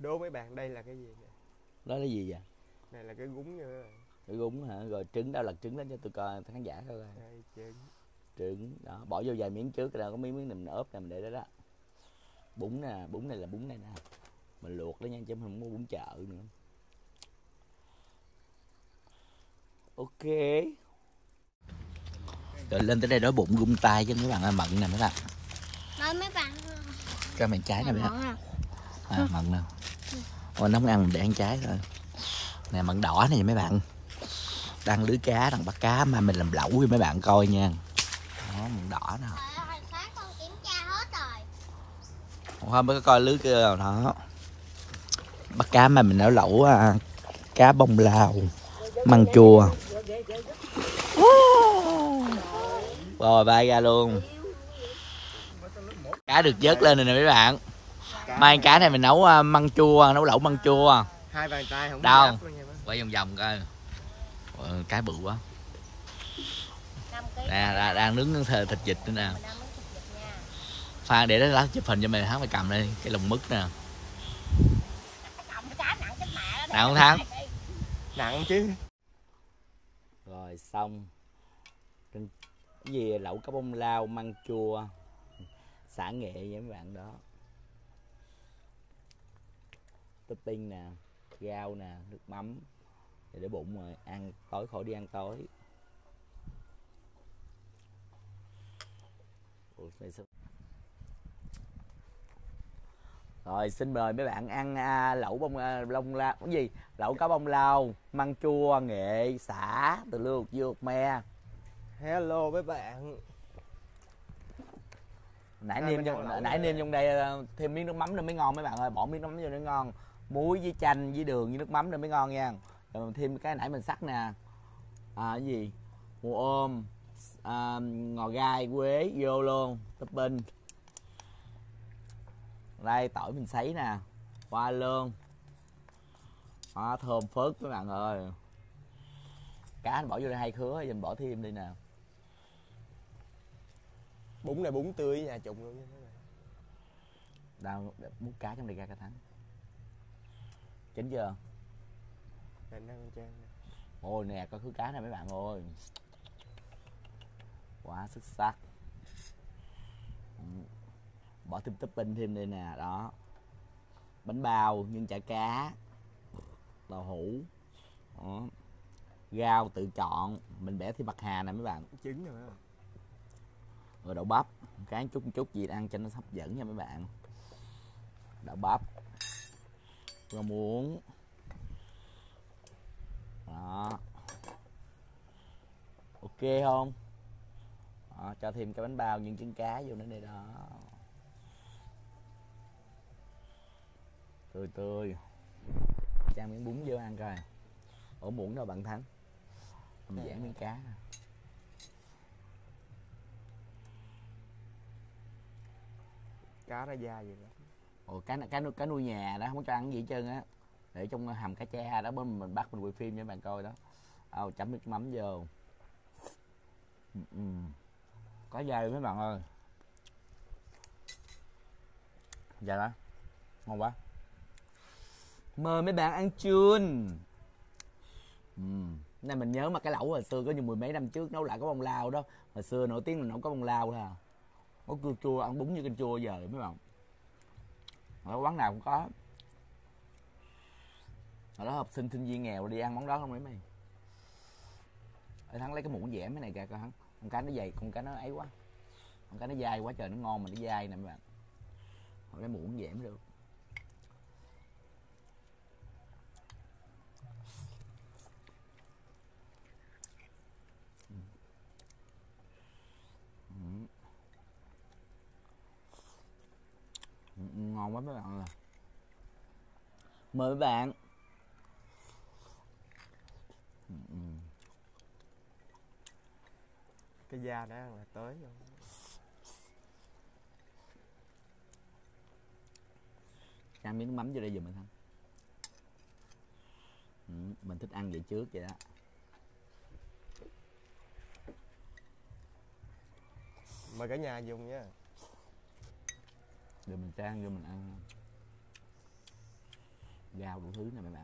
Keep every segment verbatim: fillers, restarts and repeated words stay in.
Đố mấy bạn đây là cái gì nè? Đó là gì vậy? Này là cái gúng nha mấy bạn. Cái gúng hả? Rồi trứng đâu, lật trứng lên cho tôi coi khán giả coi. Đây trứng. Trứng đó, bỏ vô vài miếng trước rồi có miếng miếng này mình ốp nè, mình để đó đó. Bún nè, bún này là bún này nè. Mình luộc đó nha chứ không có bún chợ nữa. Ok. Rồi lên tới đây đói bụng gung tay chứ mấy bạn ơi, mận nè mấy bạn. Nói mấy bạn Cho mình trái nè mấy bạn. nè. À, mận nè. Ôi nó không ăn mình để ăn trái thôi. Nè mận đỏ này mấy bạn. Đang lưới cá, đang bắt cá mà mình làm lẩu cho mấy bạn coi nha. Đó, mận đỏ nè. Trời ơi, sáng con kiểm tra hết rồi. Hôm mới có coi lưới kia rồi đó. Bắt cá mà mình nấu lẩu à, cá bông lao, măng chua. Rồi bay ra luôn. Cá được vớt lên rồi nè mấy bạn. Mai cá này mình nấu uh, măng chua, nấu lẩu măng chua. Hai bàn tay không đâu luôn nha. quay vòng vòng coi. Ờ, cá bự quá. Nè đang, đang nướng thịt, thịt vịt nữa nè. Phan để đó lá chụp hình cho mày, hắn mày cầm đây cái lồng mứt nè. Nặng không Thắng? Nặng chứ. Rồi xong. Cái gì lẩu cá bông lao, măng chua, xả nghệ với mấy bạn đó. Topping nè, rau nè, nước mắm để bụng rồi ăn tối khỏi đi ăn tối. Rồi xin mời mấy bạn ăn à, lẩu bông à, lông la cái gì lẩu cá bông lao, măng chua, nghệ, xả từ luộc dược me. Hello mấy bạn. Nãy nêm trong nãy nêm trong đây thêm miếng nước mắm nữa mới ngon mấy bạn ơi, bỏ miếng nước mắm vô nó ngon. Muối với chanh với đường với nước mắm nữa mới ngon nha. Rồi thêm cái nãy mình sắc nè. À cái gì? Mù ôm, à, ngò gai, quế vô luôn, topping. Đây tỏi mình sấy nè, qua lương. Đó, thơm phớt mấy bạn ơi. Cá anh bỏ vô đây hai khứa, giờ mình bỏ thêm đi nè. Bún này bún tươi nhà trụng luôn nha. Đâu múc cá trong đây ra cả Thắng. Chín chưa? Để năng trang nè. Ôi nè có khứa cá này mấy bạn ơi. Quá xuất sắc. Bỏ thêm topping thêm đây nè, đó. Bánh bao nhân chả cá, đậu hũ, đó. Rau tự chọn, mình bẻ thêm bạc hà nè mấy bạn. Trứng nè mấy bạn. Rồi đậu bắp, cái chút chút gì ăn cho nó hấp dẫn nha mấy bạn. Đậu bắp, rau muống, đó. Ok không? Đó, cho thêm cái bánh bao nhân trứng cá vô nữa đây đó. Tươi tươi. Trang miếng bún vô ăn coi. Ổ muỗng đâu bạn Thắng? Mình dẻ miếng cá. Cá nó dai vậy đó. Ồ, cá, cá, cá nuôi nhà đó, không có cho ăn gì hết trơn á. Để trong hầm cá cha đó, mình, mình bắt mình quay phim cho bạn coi đó. Ờ, chấm nước mắm vô. Ừ, ừ. Có dai mấy bạn ơi. Dạ đó. Ngon quá. Mời mấy bạn ăn chun. Ừ. Này mình nhớ mà cái lẩu hồi xưa có như mười mấy năm trước nấu lại có bông lao đó. Hồi xưa nổi tiếng mình nấu có bông lao thôi à. Có cua chua, ăn bún như canh chua giờ mấy bạn. Ở quán nào cũng có. Hồi đó học sinh sinh viên nghèo đi ăn món đó không mấy mày. Ở Thắng lấy cái muỗng dẻ mấy này kìa coi Thắng. Con cá nó dày, con cá nó ấy quá. Con cá nó dai quá trời, nó ngon mà nó dai nè mấy bạn. Hồi cái muỗng dẻ mới được. Ngon quá mấy bạn ơi. Mời mấy bạn. Cái da đã là tới rồi. Ăn miếng nước mắm vô đây giùm mình Thắng. Ừ, mình thích ăn vậy trước vậy đó. Mời cả nhà dùng nha. Để mình trang vô mình ăn. Rau đủ thứ nè mấy bạn.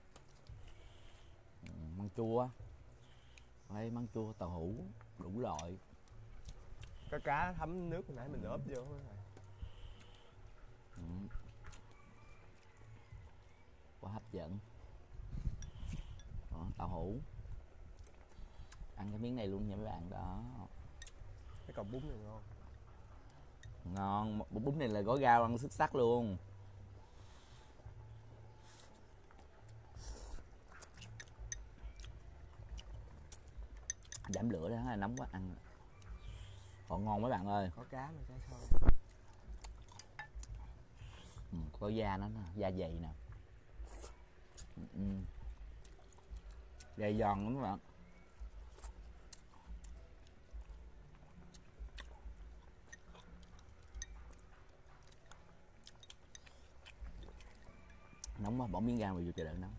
Ừ, măng chua. Đây, măng chua, tàu hũ, đủ loại. Có cá thấm nước hồi nãy mình ốp vô rồi. Ừ. Quá hấp dẫn. Đó, tàu hũ. Ăn cái miếng này luôn nha mấy bạn. Đó. Cái cọng bún này ngon. Ngon, bún này là gói rau ăn xuất sắc luôn. Giảm lửa đó, là nóng quá ăn. Còn ngon mấy bạn ơi. Có cá mà cá sâu. Ừ, có da nó nè, da dày nè. Ừ, ừ. Da giòn lắm các bạn. Nóng quá, bỏ miếng rau vào vô cho đỡ nóng.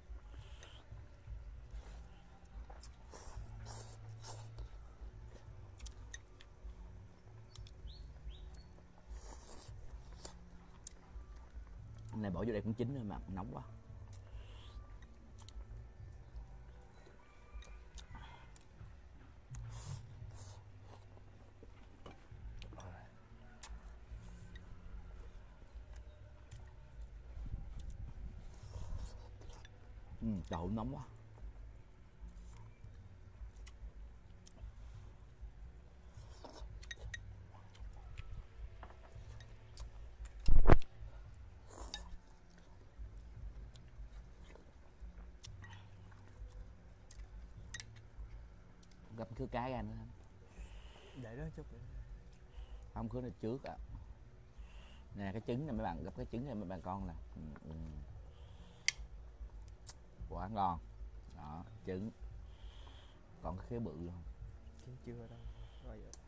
Cái này bỏ vô đây cũng chín rồi mà nóng quá. Ừ, đậu nóng quá. Gấp khứa cái ra nữa. Để đó chút nữa. Không, khứa này trước ạ. À. Nè cái trứng này mấy bạn, gấp cái trứng này mấy bạn con nè. Ừ, ừ. Quá ngon. Đó, trứng. Còn cái khía bự không? Trứng chưa đâu. Rồi vậy.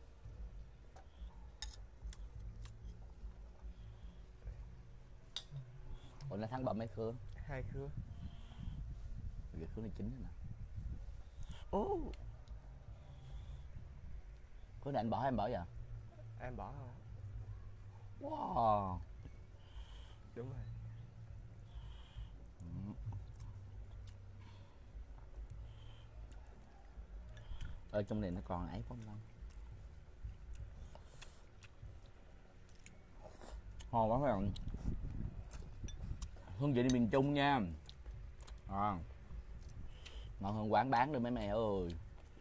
Ủa nó thắng bầm mấy khứa? Hai khứa. Cái khứa này chín nè. Ô. Khứa này anh bỏ hay em bỏ vậy? Em bỏ không? Wow. Đúng rồi. Ừ. Ở trong này nó còn ấy không đâu. Ngon quá mấy bạn. Hương vị đi miền Trung nha. À. Ngon hơn quán bán được mấy mẹ ơi.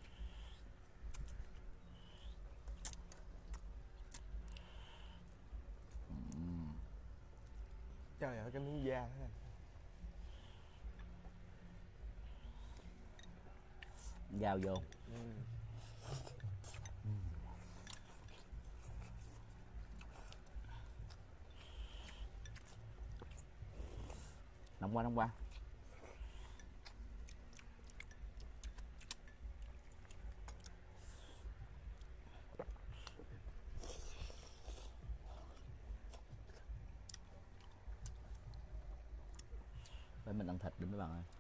Trời ơi cái miếng da này. Dao vô. Ừ. Nóng quá, nóng quá. Để mình ăn thịt đi mấy bạn ơi.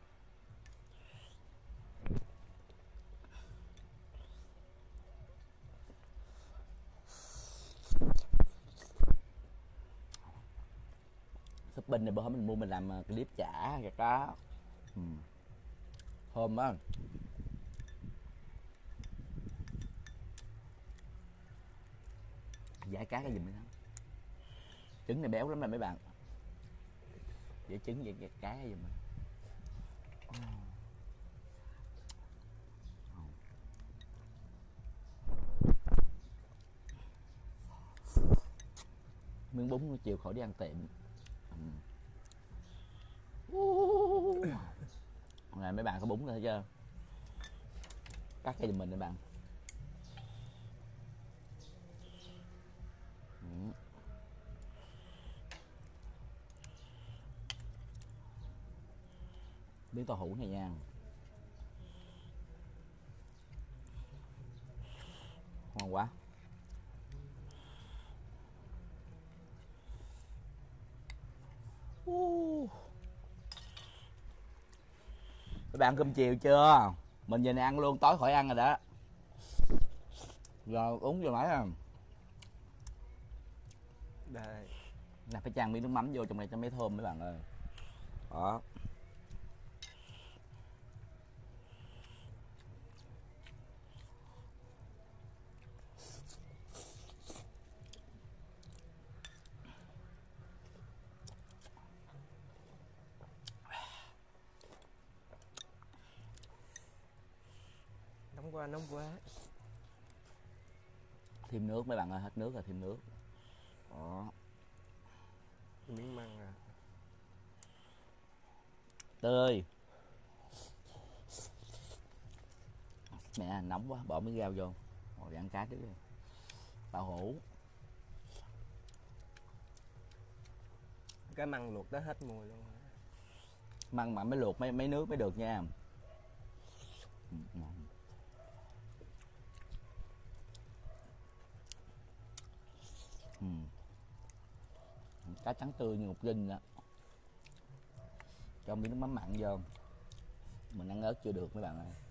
Súp bình này bữa hôm mình mua mình làm cái clip chả cái cá. Ừ. Thơm á. Giải cá cái gì mới thắng. Trứng này béo lắm nè mấy bạn. Giải trứng vậy cái cá cái gì mà. Miếng bún chiều khỏi đi ăn tiệm. Ừ. Này mấy bạn có bún rồi thấy chưa? Cắt cho giùm mình các bạn. Ừ. Miếng tàu hũ này nha. Ngon quá. Uh. Các bạn cơm chiều chưa? Mình giờ này ăn luôn, tối khỏi ăn rồi đó. Rồi uống vô nãy à. Đây. Là phải chan miếng nước mắm vô trong này cho mới thơm mấy bạn ơi. Đó. Nóng quá, nóng quá. Thêm nước mấy bạn ơi, hết nước là thêm nước. Đó. Miếng măng à. Tươi. Mẹ nóng quá, bỏ miếng rau vô. Rồi ăn cá trước đi. Tàu hũ. Cái măng luộc đó hết mùi luôn. Măng mà mới luộc mấy mấy nước mới được nha. Ừ. Cá trắng tươi như ngọc linh đó. Cho miếng nước mắm mặn vô. Mình ăn ớt chưa được mấy bạn ơi.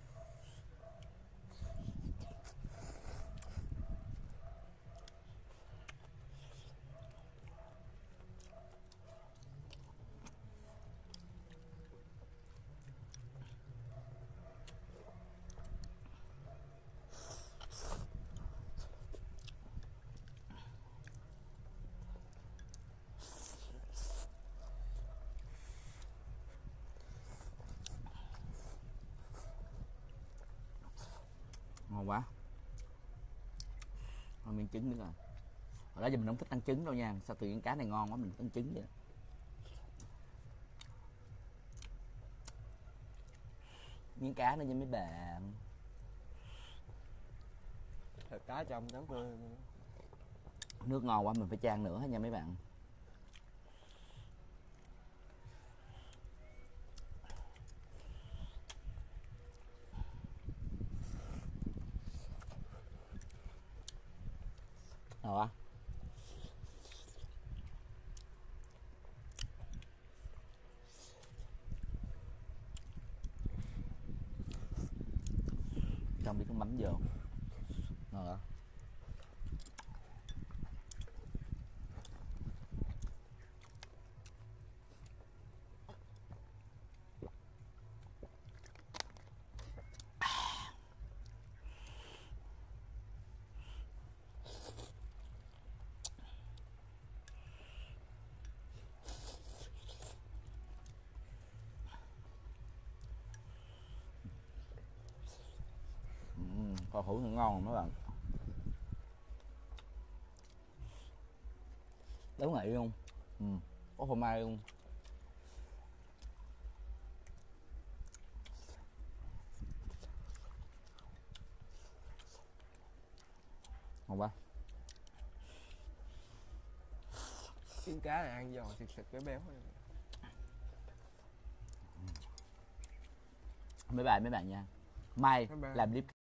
Ngon quá. Thôi miếng trứng nữa rồi. Hồi đó giờ mình không thích ăn trứng đâu nha. Sao tự nhiên cá này ngon quá mình ăn trứng vậy. Miếng cá nữa nha mấy bạn. Thịt cá trong trắng tươi. Nước ngon quá mình phải chan nữa nha mấy bạn. Rồi á. Cho miếng nước mắm vô. Ngon hả? Kho hủ thì ngon mấy bạn. Béo ngậy luôn. Ừ. Có phô mai luôn. Ngon quá. Miếng cá này ăn giòn thịt thịt béo béo. Mấy bạn mấy bạn nha. Mai Bye bye. làm clip